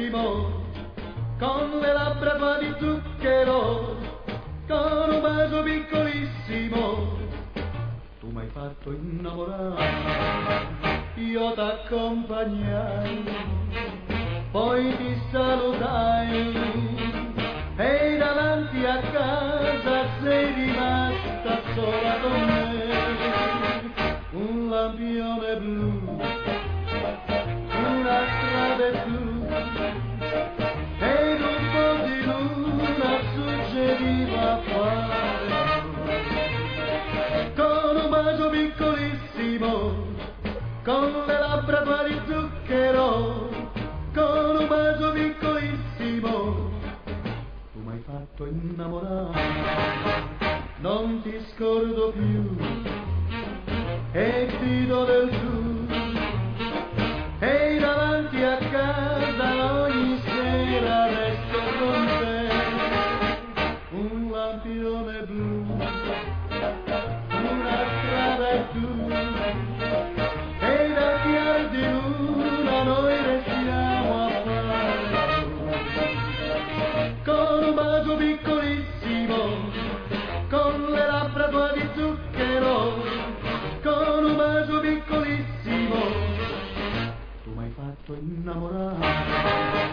piccolissimo, con le labbra tua di zucchero, con un bacio piccolissimo, tu m'hai fatto innamorare, io t'accompagnai, poi ti salutai, e davanti a casa sei rimasta sola con me, un lampione blu, una strada blu, ed un po' di luna suggeriva a fare, con un bacio piccolissimo, con le labbra tua di zucchero, con un bacio piccolissimo, tu m'hai fatto innamorare, non ti scordo più, e ti do del tu, e davanti a casa ogni sera resto con te, un lampione blu, una strada blu, e da chiar di luna noi restiamo a fare, con un bacio piccolissimo, con le labbra tua di zucchero, con un bacio piccolissimo, tu m'hai fatto innamorare.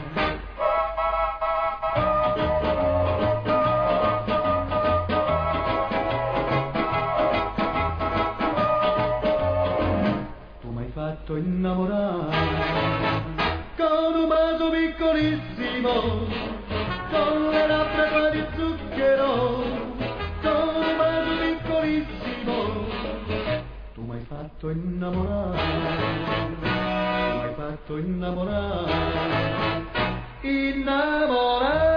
Tu m'hai fatto innamorare, con un bacio piccolissimo, con le labbra tua di zucchero, con un bacio piccolissimo, tu m'hai fatto innamorare, tu m'hai fatto innamorare, innamorare.